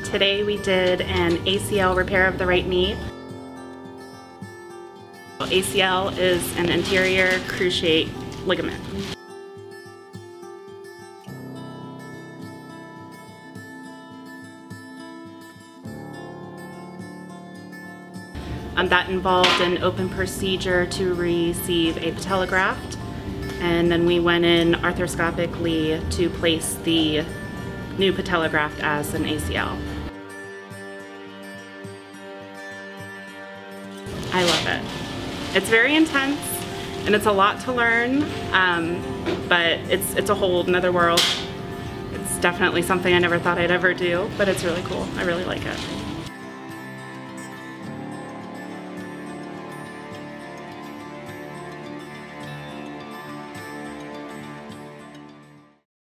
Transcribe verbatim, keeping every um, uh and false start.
Today we did an A C L repair of the right knee. A C L is an anterior cruciate ligament. Um, that involved an open procedure to receive a patellograft, and then we went in arthroscopically to place the new patellograft as an A C L. I love it. It's very intense and it's a lot to learn, um, but it's, it's a whole another world. It's definitely something I never thought I'd ever do, but it's really cool. I really like it.